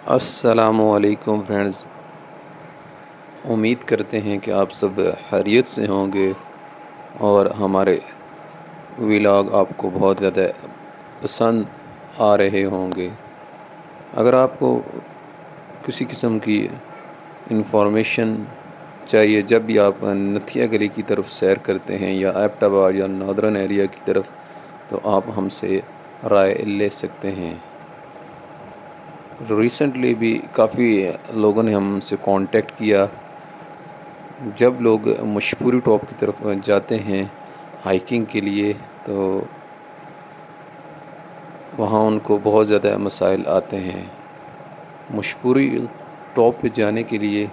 السلام علیکم فرینڈز، امید کرتے ہیں کہ آپ سب خیریت سے ہوں گے اور ہمارے ولاگ آپ کو بہت زیادہ پسند آ رہے ہوں گے۔ اگر آپ کو کسی قسم کی انفارمیشن چاہیے جب بھی آپ نتھیا گلی کی طرف سیر کرتے ہیں یا ایبٹ آباد یا نادرن ایریا کی طرف، تو آپ ہم سے رائے لے سکتے ہیں۔ ریسنٹلی بھی کافی لوگوں نے ہم سے کانٹیکٹ کیا۔ جب لوگ مشپوری ٹاپ کی طرف جاتے ہیں ہائیکنگ کے لیے تو وہاں ان کو بہت زیادہ مسائل آتے ہیں۔ مشپوری ٹاپ پہ جانے کے لیے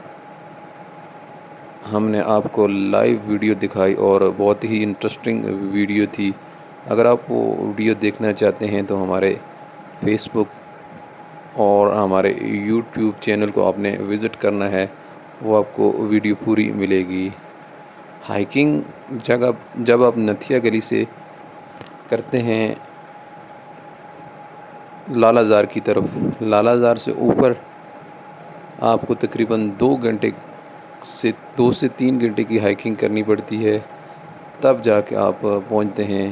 ہم نے آپ کو لائیو ویڈیو دکھائی اور بہت ہی انٹرسٹنگ ویڈیو تھی۔ اگر آپ وہ ویڈیو دیکھنا چاہتے ہیں تو ہمارے فیس بک اور ہمارے یوٹیوب چینل کو آپ نے وزٹ کرنا ہے، وہ آپ کو ویڈیو پوری ملے گی۔ ہائیکنگ جب آپ نتھیا گلی سے کرتے ہیں لالہ زار کی طرف، لالہ زار سے اوپر آپ کو تقریباً 2 سے 3 گھنٹے کی ہائیکنگ کرنی پڑتی ہے، تب جا کے آپ پہنچتے ہیں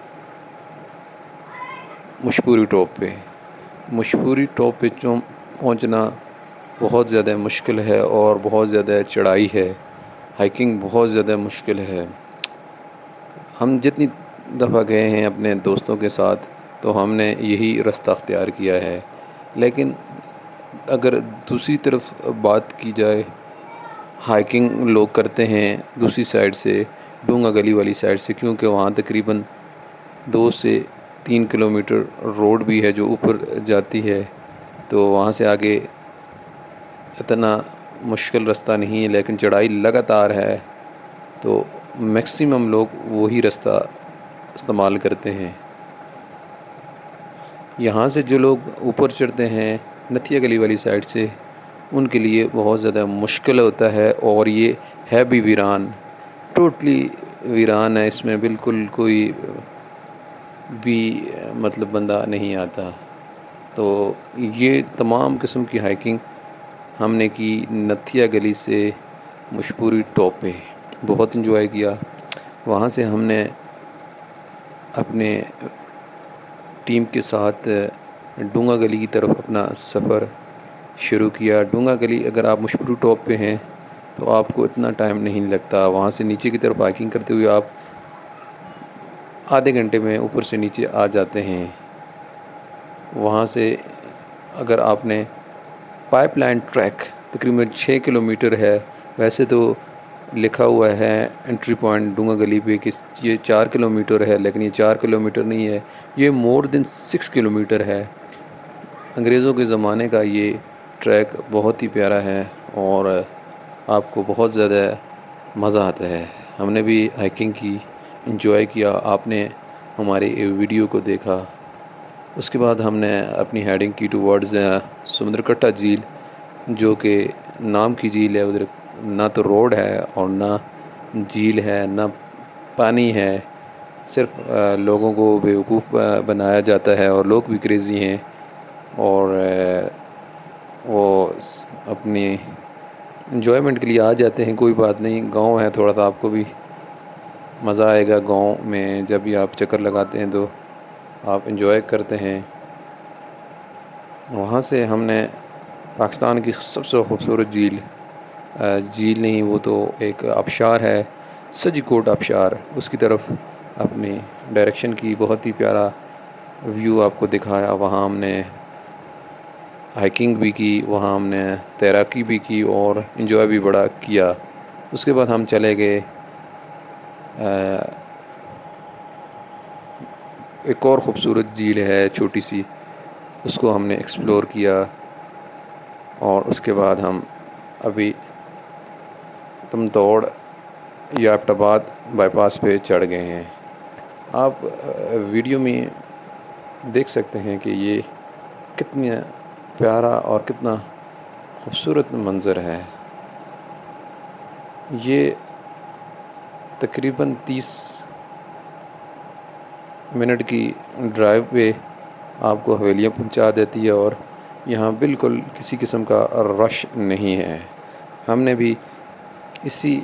مشپوری ٹاپ پہ۔ مشپوری ٹاپ پہ پہنچنا بہت زیادہ مشکل ہے اور بہت زیادہ چڑھائی ہے، ہائیکنگ بہت زیادہ مشکل ہے۔ ہم جتنی دفعہ گئے ہیں اپنے دوستوں کے ساتھ تو ہم نے یہی رستہ اختیار کیا ہے، لیکن اگر دوسری طرف بات کی جائے، ہائیکنگ لوگ کرتے ہیں دوسری سائڈ سے، ڈونگا گلی والی سائڈ سے، کیونکہ وہاں تقریباً 2 سے 3 کلومیٹر روڈ بھی ہے جو اوپر جاتی ہے، تو وہاں سے آگے اتنا مشکل رستہ نہیں ہے، لیکن چڑھائی لگاتار ہے، تو میکسیمم لوگ وہی رستہ استعمال کرتے ہیں۔ یہاں سے جو لوگ اوپر چڑھتے ہیں نتھیا گلی والی سائڈ سے، ان کے لیے بہت زیادہ مشکل ہوتا ہے، اور یہ ہے بھی ویران، ٹوٹلی ویران ہے، اس میں بالکل کوئی بھی بندہ نہیں آتا۔ تو یہ تمام قسم کی ہائیکنگ ہم نے کی نتھیا گلی سے مشپوری ٹاپ پہ، بہت انجوائے کیا۔ وہاں سے ہم نے اپنے ٹیم کے ساتھ ڈونگا گلی کی طرف اپنا سفر شروع کیا۔ ڈونگا گلی اگر آپ مشپوری ٹاپ پہ ہیں تو آپ کو اتنا ٹائم نہیں لگتا، وہاں سے نیچے کی طرف ہائیکنگ کرتے ہوئے آپ آدھے گھنٹے میں اوپر سے نیچے آ جاتے ہیں۔ وہاں سے اگر آپ نے پائپ لائن ٹریک تقریباً 6 کلومیٹر ہے، ویسے تو لکھا ہوا ہے انٹری پوائنٹ ڈونگا گلی پہ کہ یہ 4 کلومیٹر ہے، لیکن یہ 4 کلومیٹر نہیں ہے، یہ مور دین 6 کلومیٹر ہے۔ انگریزوں کے زمانے کا یہ ٹریک بہت ہی پیارا ہے اور آپ کو بہت زیادہ مزہ آتا ہے۔ ہم نے بھی ہائیکنگ کی، انجوائے کیا، آپ نے ہماری ویڈیو کو دیکھا۔ اس کے بعد ہم نے اپنی ہیڈنگ کی ٹوورڈز سمندر کٹا جھیل، جو کہ نام کی جھیل ہے، ادھر نہ تو روڈ ہے اور نہ جھیل ہے، نہ پانی ہے، صرف لوگوں کو بیوقوف بنایا جاتا ہے، اور لوگ بھی کریزی ہیں، اور وہ اپنی انجوائمنٹ کے لیے آ جاتے ہیں۔ کوئی بات نہیں، گاؤں ہے، تھوڑا سا آپ کو بھی مزہ آئے گا گاؤں میں، جب بھی آپ چکر لگاتے ہیں تو آپ انجوائے کرتے ہیں۔ وہاں سے ہم نے پاکستان کی سب سے خوبصورت جھیل نہیں، وہ تو ایک آبشار ہے، سجی کوٹ آبشار، اس کی طرف اپنی ڈائریکشن کی، بہت ہی پیارا ویو آپ کو دکھایا۔ وہاں ہم نے ہائیکنگ بھی کی، وہاں ہم نے تیراکی بھی کی اور انجوائے بھی بڑا کیا۔ اس کے بعد ہم چلے گئے ایک اور خوبصورت جھیل ہے چھوٹی سی، اس کو ہم نے ایکسپلور کیا، اور اس کے بعد ہم ابھی تمتوڑ یا ایبٹ آباد بائی پاس پہ چڑھ گئے ہیں۔ آپ ویڈیو میں دیکھ سکتے ہیں کہ یہ کتنا پیارا اور کتنا خوبصورت منظر ہے۔ یہ تقریباً 30 منٹ کی ڈرائیو پہ آپ کو حویلیاں پہنچا دیتی ہے، اور یہاں بالکل کسی قسم کا رش نہیں ہے۔ ہم نے بھی اسی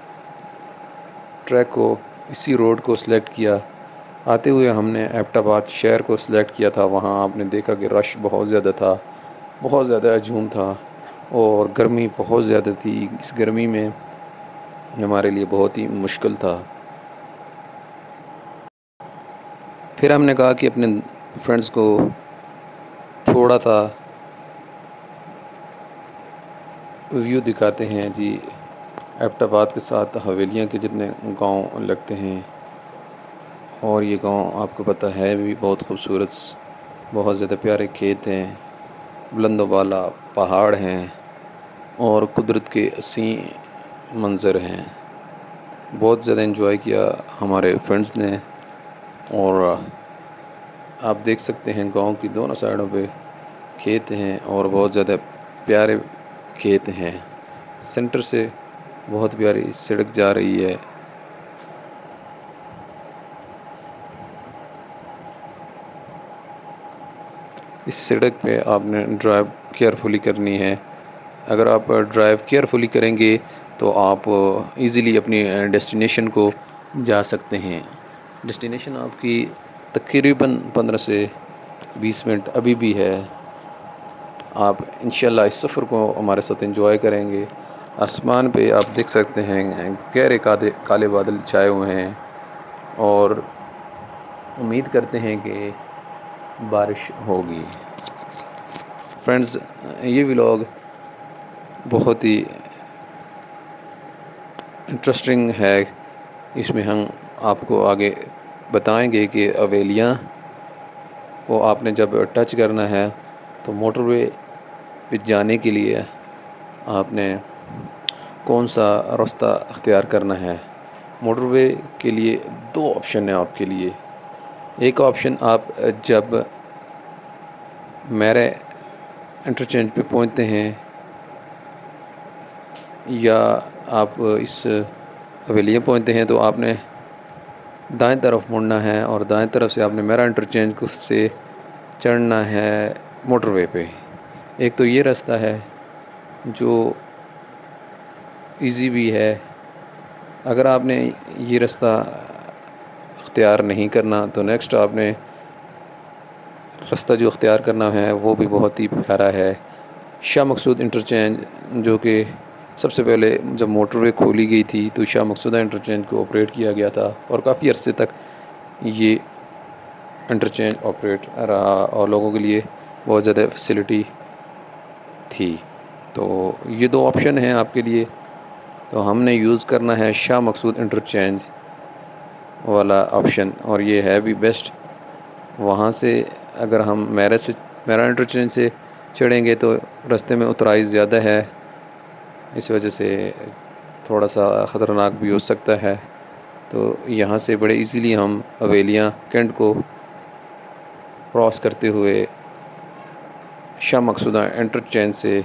ٹریک کو، اسی روڈ کو سلیکٹ کیا۔ آتے ہوئے ہم نے ایبٹ آباد شہر کو سلیکٹ کیا تھا، وہاں آپ نے دیکھا کہ رش بہت زیادہ تھا، بہت زیادہ ہجوم تھا اور گرمی بہت زیادہ تھی۔ اس گرمی میں ہمارے لیے بہت ہی مشکل تھا۔ پھر ہم نے کہا کہ اپنے فرینڈز کو تھوڑا سا ویو دکھاتے ہیں جی، ایبٹ آباد کے ساتھ حویلیاں کے جتنے گاؤں لگتے ہیں، اور یہ گاؤں آپ کو پتہ ہے بھی بہت خوبصورت، بہت زیادہ پیارے کھیت ہیں، بلند و بالا پہاڑ ہیں اور قدرت کے حسین منظر ہیں۔ بہت زیادہ انجوائے کیا ہمارے فرینڈز نے، اور آپ دیکھ سکتے ہیں گاؤں کی دونوں سائڈوں پہ کھیت ہیں اور بہت زیادہ پیارے کھیت ہیں۔ سینٹر سے بہت پیاری سڑک جا رہی ہے۔ اس سڑک پہ آپ نے ڈرائیو کیئرفلی کرنی ہے۔ اگر آپ ڈرائیو کیئرفلی کریں گے تو آپ ایزیلی اپنی ڈیسٹینیشن کو جا سکتے ہیں۔ ڈیسٹینیشن آپ کی تقریباً 15 سے 20 منٹ ابھی بھی ہے۔ آپ انشاءاللہ اس سفر کو ہمارے ساتھ انجوائے کریں گے۔ آسمان پہ آپ دیکھ سکتے ہیں گہرے کالے بادل چھائے ہوئے ہیں، اور امید کرتے ہیں کہ بارش ہوگی۔ فرینڈز، یہ ولاگ بہت ہی انٹرسٹنگ ہے۔ اس میں ہم آپ کو آگے بتائیں گے کہ حویلیاں کو آپ نے جب ٹچ کرنا ہے تو موٹر وے پہ جانے کے لیے آپ نے کون سا راستہ اختیار کرنا ہے۔ موٹر وے کے لیے 2 آپشن ہیں آپ کے لیے۔ ایک آپشن، آپ جب میرے انٹرچینج پہ پہنچتے ہیں یا آپ اس حویلیاں پہنچتے ہیں تو آپ نے دائیں طرف مڑنا ہے، اور دائیں طرف سے آپ نے میرا انٹرچینج سے چڑھنا ہے موٹر وے پہ۔ ایک تو یہ راستہ ہے جو ایزی بھی ہے۔ اگر آپ نے یہ راستہ اختیار نہیں کرنا تو نیکسٹ آپ نے راستہ جو اختیار کرنا ہے وہ بھی بہت ہی پیارا ہے۔ شاہ مقصود انٹرچینج، جو کہ سب سے پہلے جب موٹر وے کھولی گئی تھی تو شاہ مقصودہ انٹرچینج کو آپریٹ کیا گیا تھا، اور کافی عرصے تک یہ انٹرچینج آپریٹ رہا اور لوگوں کے لیے بہت زیادہ فیسلٹی تھی۔ تو یہ 2 آپشن ہیں آپ کے لیے، تو ہم نے یوز کرنا ہے شاہ مقصود انٹرچینج والا آپشن، اور یہ ہے بھی بیسٹ۔ وہاں سے اگر ہم میرا انٹرچینج سے چڑھیں گے تو راستے میں اترائی زیادہ ہے، اس وجہ سے تھوڑا سا خطرناک بھی ہو سکتا ہے۔ تو یہاں سے بڑے ایزیلی ہم حویلیاں کینٹ کو کراس کرتے ہوئے شاہ مقصودہ انٹرچینج سے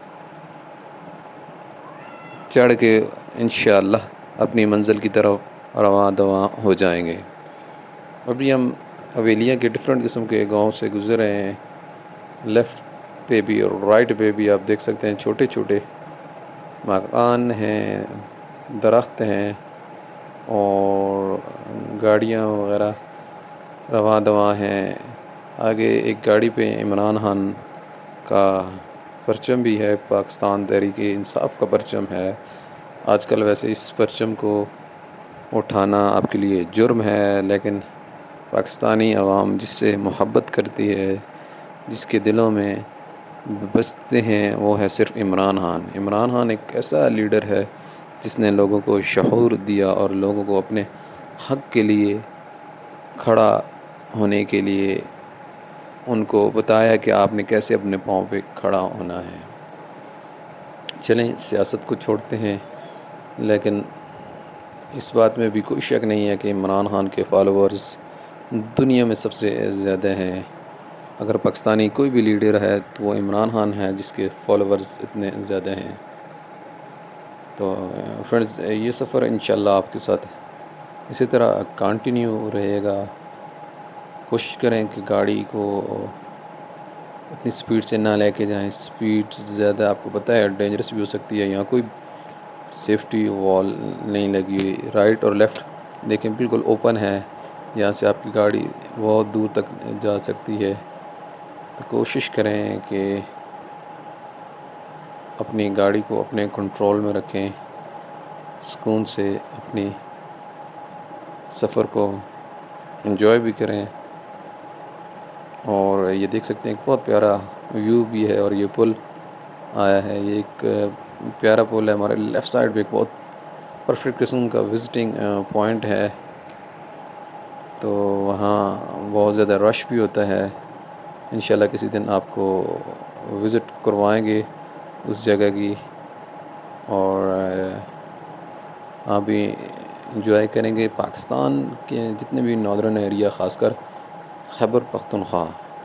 چڑھ کے انشاءاللہ اپنی منزل کی طرف رواں دواں ہو جائیں گے۔ ابھی ہم حویلیاں کے ڈفرینٹ قسم کے گاؤں سے گزر رہے ہیں۔ لیفٹ پہ بھی اور رائٹ پہ بھی آپ دیکھ سکتے ہیں چھوٹے چھوٹے مکان ہیں، درخت ہیں اور گاڑیاں وغیرہ رواں دواں ہیں۔ آگے ایک گاڑی پہ عمران خان کا پرچم بھی ہے، پاکستان تحریک انصاف کا پرچم ہے۔ آج کل ویسے اس پرچم کو اٹھانا آپ کے لیے جرم ہے، لیکن پاکستانی عوام جس سے محبت کرتی ہے، جس کے دلوں میں بستے ہیں، وہ ہے صرف عمران خان۔ عمران خان ایک ایسا لیڈر ہے جس نے لوگوں کو شعور دیا اور لوگوں کو اپنے حق کے لیے کھڑا ہونے کے لیے ان کو بتایا کہ آپ نے کیسے اپنے پاؤں پہ کھڑا ہونا ہے۔ چلیں سیاست کو چھوڑتے ہیں، لیکن اس بات میں بھی کوئی شک نہیں ہے کہ عمران خان کے فالوورز دنیا میں سب سے زیادہ ہیں۔ اگر پاکستانی کوئی بھی لیڈر ہے تو وہ عمران خان ہے جس کے فالوورز اتنے زیادہ ہیں۔ تو فرینڈز، یہ سفر انشاءاللہ آپ کے ساتھ اسی طرح کنٹینیو رہے گا۔ کوشش کریں کہ گاڑی کو اتنی سپیڈ سے نہ لے کے جائیں، سپیڈ زیادہ آپ کو پتہ ہے ڈینجرس بھی ہو سکتی ہے. یہاں کوئی سیفٹی وال نہیں لگی ہوئی. رائٹ اور لیفٹ دیکھیں بالکل اوپن ہے، یہاں سے آپ کی گاڑی بہت دور تک جا سکتی ہے. تو کوشش کریں کہ اپنی گاڑی کو اپنے کنٹرول میں رکھیں، سکون سے اپنی سفر کو انجوائے بھی کریں. اور یہ دیکھ سکتے ہیں ایک بہت پیارا ویو بھی ہے، اور یہ پل آیا ہے، یہ ایک پیارا پل ہے. ہمارے لیفٹ سائڈ پہ ایک بہت پرفیکٹ قسم کا وزٹنگ پوائنٹ ہے، تو وہاں بہت زیادہ رش بھی ہوتا ہے. انشاءاللہ کسی دن آپ کو وزٹ کروائیں گے اس جگہ کی، اور آپ بھی انجوائے کریں گے. پاکستان کے جتنے بھی ناردرن ایریا، خاص کر خیبر پختونخوا،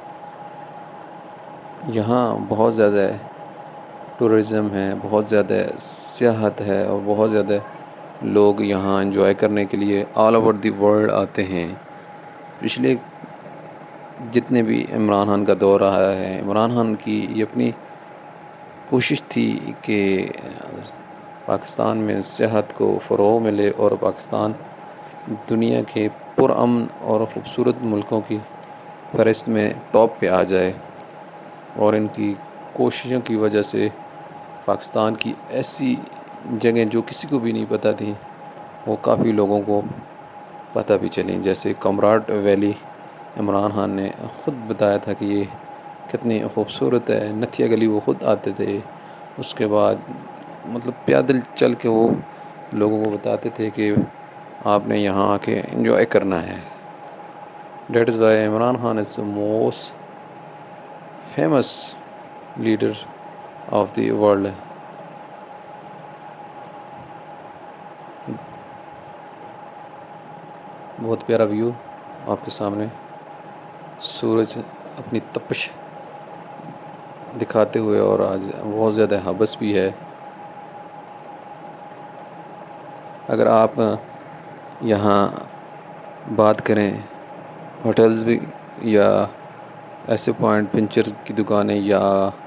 یہاں بہت زیادہ ٹورزم ہے، بہت زیادہ سیاحت ہے، اور بہت زیادہ لوگ یہاں انجوائے کرنے کے لیے آل اوور دی ورلڈ آتے ہیں. پچھلے جتنے بھی عمران خان کا دور رہا ہے، عمران خان کی یہ اپنی کوشش تھی کہ پاکستان میں سیاحت کو فروغ ملے اور پاکستان دنیا کے پرامن اور خوبصورت ملکوں کی فہرست میں ٹاپ پہ آ جائے. اور ان کی کوششوں کی وجہ سے پاکستان کی ایسی جگہیں جو کسی کو بھی نہیں پتہ تھیں، وہ کافی لوگوں کو پتہ بھی چلیں. جیسے کمراٹ ویلی عمران خان نے خود بتایا تھا کہ یہ کتنی خوبصورت ہے. نتھیا گلی وہ خود آتے تھے، اس کے بعد مطلب پیدل چل کے وہ لوگوں کو بتاتے تھے کہ آپ نے یہاں آ کے انجوائے کرنا ہے. That is why Imran Khan is the most famous leader of the world. بہت پیارا ویو آپ کے سامنے، سورج اپنی تپش دکھاتے ہوئے، اور آج بہت زیادہ حبس بھی ہے. اگر آپ یہاں بات کریں ہوٹلز بھی، یا ایسے پوائنٹ پنچر کی دکانیں، یا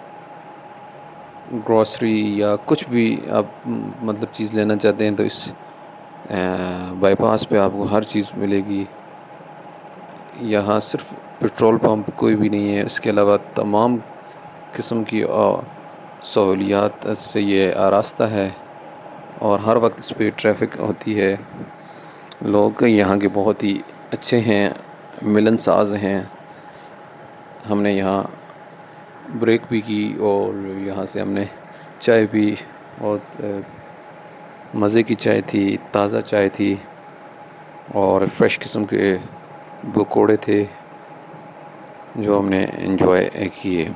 گروسری، یا کچھ بھی آپ مطلب چیز لینا چاہتے ہیں، تو اس بائی پاس پہ آپ کو ہر چیز ملے گی. یہاں صرف پیٹرول پمپ کوئی بھی نہیں ہے، اس کے علاوہ تمام قسم کی سہولیات سے یہ آراستہ ہے، اور ہر وقت اس پہ ٹریفک ہوتی ہے. لوگ یہاں کے بہت ہی اچھے ہیں، ملن ساز ہیں. ہم نے یہاں بریک بھی کی، اور یہاں سے ہم نے چائے پی. بہت مزے کی چائے تھی، تازہ چائے تھی، اور فریش قسم کے پکوڑے تھے جو ہم نے انجوائے کیے.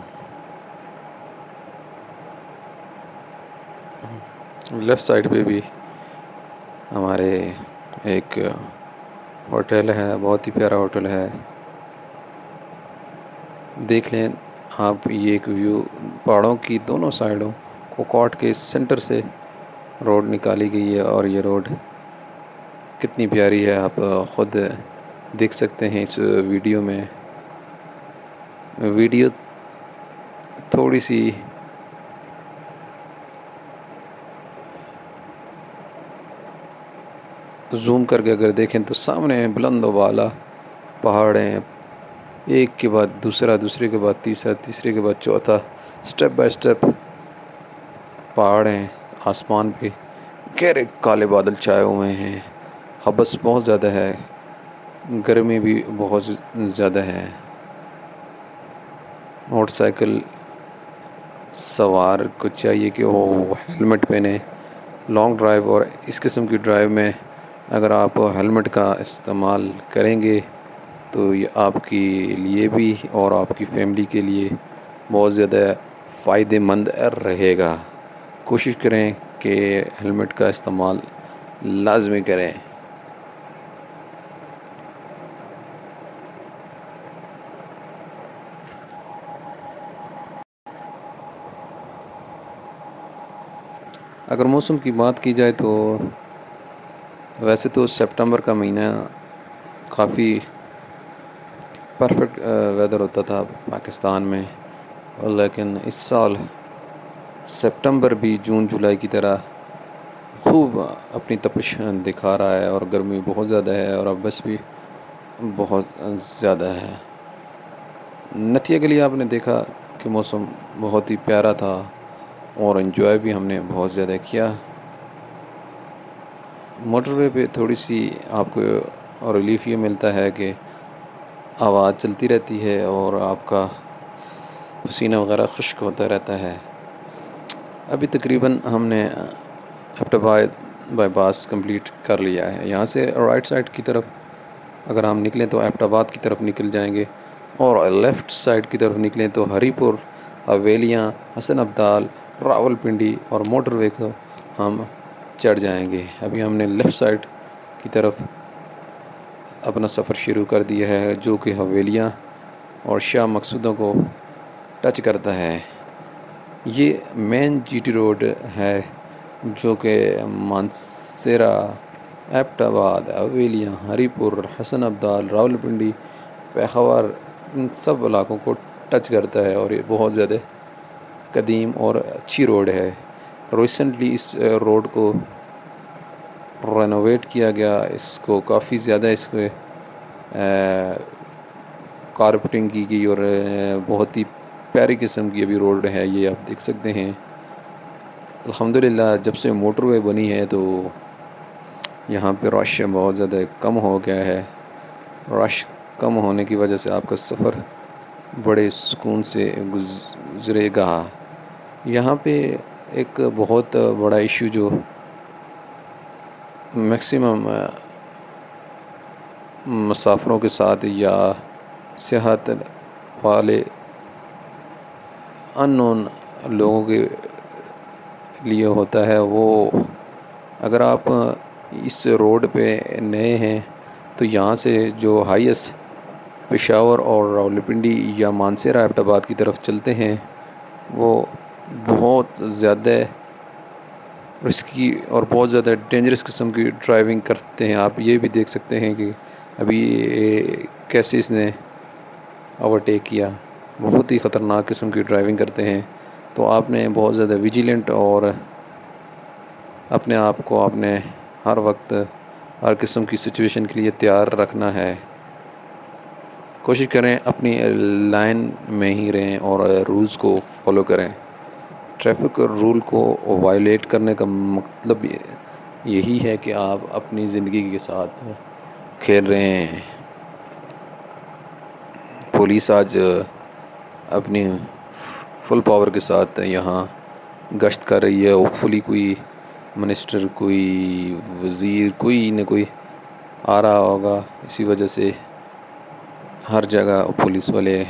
لیفٹ سائڈ پہ بھی ہمارے ایک ہوٹل ہے، بہت ہی پیارا ہوٹل ہے. دیکھ لیں آپ، یہ ایک ویو پہاڑوں کی دونوں سائڈوں کو کاٹ کے سینٹر سے روڈ نکالی گئی ہے، اور یہ روڈ کتنی پیاری ہے آپ خود دیکھ سکتے ہیں اس ویڈیو میں. ویڈیو تھوڑی سی زوم کر کے اگر دیکھیں تو سامنے بلند و بالا پہاڑ ہیں، ایک کے بعد دوسرا، دوسرے کے بعد تیسرا، تیسرے کے بعد چوتھا، سٹیپ بائی سٹیپ پہاڑ ہیں. آسمان پہ گہرے کالے بادل چھائے ہوئے ہیں. حبس بہت زیادہ ہے، گرمی بھی بہت زیادہ ہے. موٹر سائیکل سوار کو چاہیے کہ وہ ہیلمٹ پہنے. لانگ ڈرائیو اور اس قسم کی ڈرائیو میں اگر آپ ہیلمٹ کا استعمال کریں گے تو یہ آپ کے لیے بھی اور آپ کی فیملی کے لیے بہت زیادہ فائدہ مند رہے گا. کوشش کریں کہ ہیلمٹ کا استعمال لازمی کریں. اگر موسم کی بات کی جائے تو ویسے تو سپٹمبر کا مہینہ کافی پرفیکٹ ویدر ہوتا تھا پاکستان میں. لیکن اس سال سپٹمبر بھی جون جولائی کی طرح خوب اپنی تپش دکھا رہا ہے، اور گرمی بہت زیادہ ہے، اور اب بس بھی بہت زیادہ ہے۔ نتھیا گلی آپ نے دیکھا کہ موسم بہت ہی پیارا تھا، اور انجوائے بھی ہم نے بہت زیادہ کیا۔ موٹر وے پہ تھوڑی سی آپ کو ریلیف یہ ملتا ہے کہ آواز چلتی رہتی ہے اور آپ کا پسینہ وغیرہ خشک ہوتا رہتا ہے۔ ابھی تقریباً ہم نے ایبٹ آباد بائی پاس کمپلیٹ کر لیا ہے۔ یہاں سے رائٹ سائڈ کی طرف اگر ہم نکلیں تو ایبٹ آباد کی طرف نکل جائیں گے، اور لیفٹ سائڈ کی طرف نکلیں تو ہری پور، حویلیاں، حسن ابدال، راول پنڈی اور موٹر وے کو ہم چڑھ جائیں گے۔ ابھی ہم نے لیفٹ سائڈ کی طرف اپنا سفر شروع کر دیا ہے، جو کہ حویلیاں اور شاہ مقصودوں کو ٹچ کرتا ہے۔ یہ مین جی ٹی روڈ ہے جو کہ مانسیرا، ایبٹ آباد، حویلیاں، ہری پور، حسن ابدال، راول پنڈی، پہاور، ان سب علاقوں کو ٹچ کرتا ہے، اور یہ بہت زیادہ قدیم اور اچھی روڈ ہے۔ ریسنٹلی اس روڈ کو رینوویٹ کیا گیا، اس کو کافی زیادہ اس کو کارپیٹنگ کی گئی، اور بہت ہی پیاری قسم کی ابھی روڈ ہے، یہ آپ دیکھ سکتے ہیں۔ الحمدللہ جب سے موٹر وے بنی ہے تو یہاں پہ رش بہت زیادہ کم ہو گیا ہے۔ رش کم ہونے کی وجہ سے آپ کا سفر بڑے سکون سے گزرے گا۔ یہاں پہ ایک بہت بڑا ایشو جو میکسیمم مسافروں کے ساتھ یا سیاحت والے ان نون لوگوں کے لیے ہوتا ہے، وہ اگر آپ اس روڈ پہ نئے ہیں تو یہاں سے جو ہائیسٹ پشاور اور راولپنڈی یا مانسیرا ایبٹ آباد کی طرف چلتے ہیں وہ بہت زیادہ رسکی اور بہت زیادہ ڈینجرس قسم کی ڈرائیونگ کرتے ہیں۔ آپ یہ بھی دیکھ سکتے ہیں کہ ابھی کیسے اس نے اوورٹیک کیا، بہت ہی خطرناک قسم کی ڈرائیونگ کرتے ہیں۔ تو آپ نے بہت زیادہ ویجیلنٹ اور اپنے آپ کو ہر وقت ہر قسم کی سچویشن کے لیے تیار رکھنا ہے۔ کوشش کریں اپنی لائن میں ہی رہیں اور رولز کو فالو کریں۔ ٹریفک رول کو وائلیٹ کرنے کا مطلب یہی ہے کہ آپ اپنی زندگی کے ساتھ کھیل رہے ہیں۔ پولیس آج اپنی فل پاور کے ساتھ یہاں گشت کر رہی ہے۔ ہوپ فلی کوئی منسٹر، کوئی وزیر، کوئی نہ کوئی آ رہا ہوگا، اسی وجہ سے ہر جگہ پولیس والے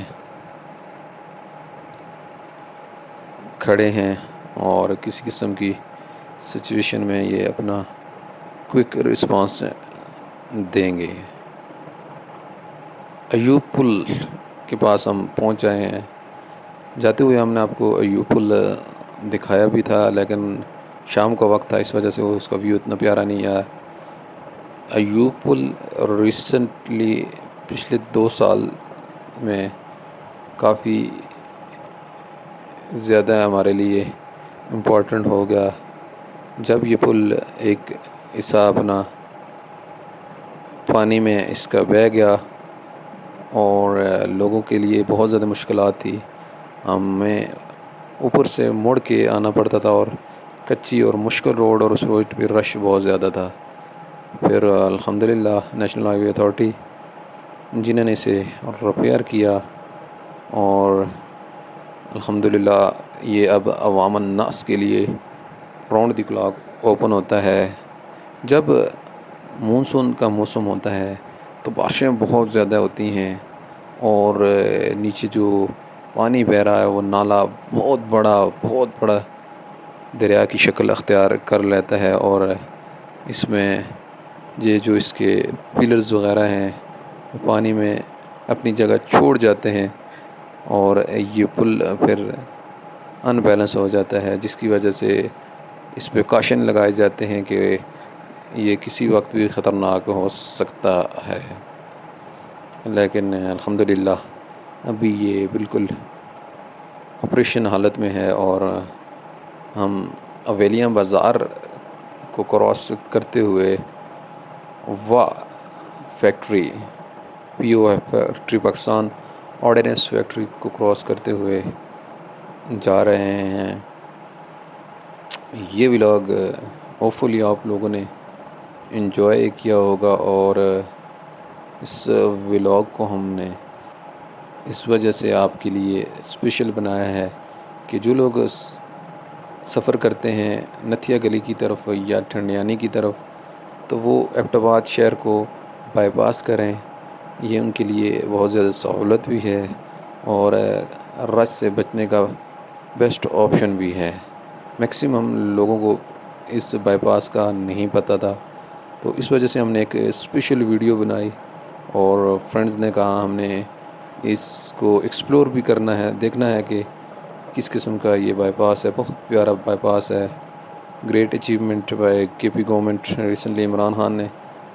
کھڑے ہیں، اور کسی قسم کی سچویشن میں یہ اپنا کوئک رسپانس دیں گے۔ ایوب پل کے پاس ہم پہنچ آئے ہیں۔ جاتے ہوئے ہم نے آپ کو ایوب پل دکھایا بھی تھا، لیکن شام کا وقت تھا، اس وجہ سے اس کا ویو اتنا پیارا نہیں آیا۔ ایوب پل ریسنٹلی پچھلے 2 سال میں کافی زیادہ ہمارے لیے امپورٹنٹ ہو گیا، جب یہ پل ایک حصہ اپنا پانی میں اس کا بہہ گیا، اور لوگوں کے لیے بہت زیادہ مشکلات تھی۔ ہمیں اوپر سے مڑ کے آنا پڑتا تھا، اور کچی اور مشکل روڈ، اور اس روڈ پہ رش بہت زیادہ تھا۔ پھر الحمدللہ نیشنل ہائی وے اتھارٹی جنہوں نے اسے ریپیئر کیا، اور الحمدللہ یہ اب عوام الناس کے لیے راؤنڈ دی کلاک اوپن ہوتا ہے۔ جب مونسون کا موسم ہوتا ہے تو بارشیں بہت زیادہ ہوتی ہیں، اور نیچے جو پانی بہہ رہا ہے وہ نالا بہت بڑا دریا کی شکل اختیار کر لیتا ہے، اور اس میں یہ جو اس کے پلرز وغیرہ ہیں وہ پانی میں اپنی جگہ چھوڑ جاتے ہیں، اور یہ پل پھر ان بیلنس ہو جاتا ہے، جس کی وجہ سے اس پہ کاشن لگائے جاتے ہیں کہ یہ کسی وقت بھی خطرناک ہو سکتا ہے۔ لیکن الحمدللہ ابھی یہ بالکل آپریشن حالت میں ہے، اور ہم اویلیاں بازار کو کراس کرتے ہوئے وا factory POF factory Pakistan ordnance factory کو کراس کرتے ہوئے جا رہے ہیں۔ یہ ولاگ ہوپفلی آپ لوگوں نے انجوائے کیا ہوگا، اور اس ولاگ کو ہم نے اس وجہ سے آپ کے لیے اسپیشل بنایا ہے کہ جو لوگ سفر کرتے ہیں نتھیا گلی کی طرف یا ٹھنڈیانی کی طرف، تو وہ ایبٹ آباد شہر کو بائی پاس کریں۔ یہ ان کے لیے بہت زیادہ سہولت بھی ہے، اور رش سے بچنے کا بیسٹ آپشن بھی ہے۔ میکسیمم لوگوں کو اس بائی پاس کا نہیں پتہ تھا، تو اس وجہ سے ہم نے ایک اسپیشل ویڈیو بنائی، اور فرینڈز نے کہا ہم نے اس کو ایکسپلور بھی کرنا ہے، دیکھنا ہے کہ کس قسم کا یہ بائی پاس ہے۔ بہت پیارا بائی پاس ہے، great achievement by KP government. Recently Imran Khan نے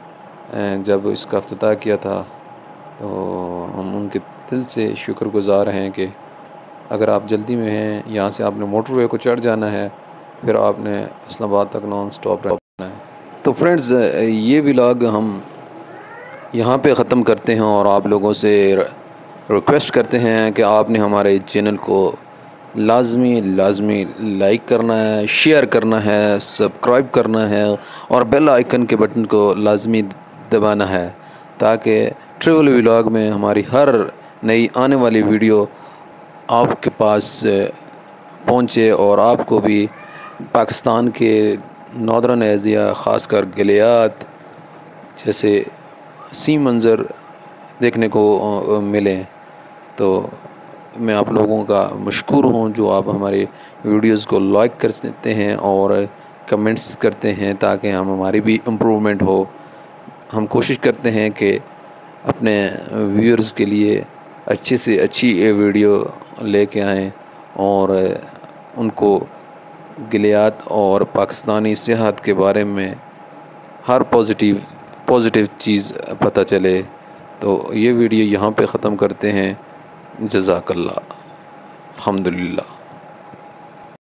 جب اس کا افتتاح کیا تھا، تو ہم ان کے دل سے شکر گزار ہیں کہ اگر آپ جلدی میں ہیں، یہاں سے آپ نے موٹر وے کو چڑھ جانا ہے، پھر آپ نے اسلام آباد تک نان سٹاپ رہنا ہے۔ تو فرینڈز، یہ ولاگ ہم یہاں پہ ختم کرتے ہیں، اور آپ لوگوں سے ریکویسٹ کرتے ہیں کہ آپ نے ہمارے چینل کو لازمی لائک کرنا ہے، شیئر کرنا ہے، سبسکرائب کرنا ہے، اور بیل آئیکن کے بٹن کو لازمی دبانا ہے، تاکہ ٹریول ولاگ میں ہماری ہر نئی آنے والی ویڈیو آپ کے پاس پہنچے، اور آپ کو بھی پاکستان کے ناردرن ایریا، خاص کر گلیات جیسے سی منظر دیکھنے کو ملیں۔ تو میں آپ لوگوں کا مشکور ہوں جو آپ ہمارے ویڈیوز کو لائک کرتے ہیں اور کمنٹس کرتے ہیں، تاکہ ہماری بھی امپرومنٹ ہو۔ ہم کوشش کرتے ہیں کہ اپنے ویورز کے لیے اچھی سے اچھی ویڈیو لے کے آئیں، اور ان کو گلیات اور پاکستانی سیاحت کے بارے میں ہر پازیٹیو چیز پتہ چلے۔ تو یہ ویڈیو یہاں پہ ختم کرتے ہیں۔ جزاک اللہ، الحمدللہ۔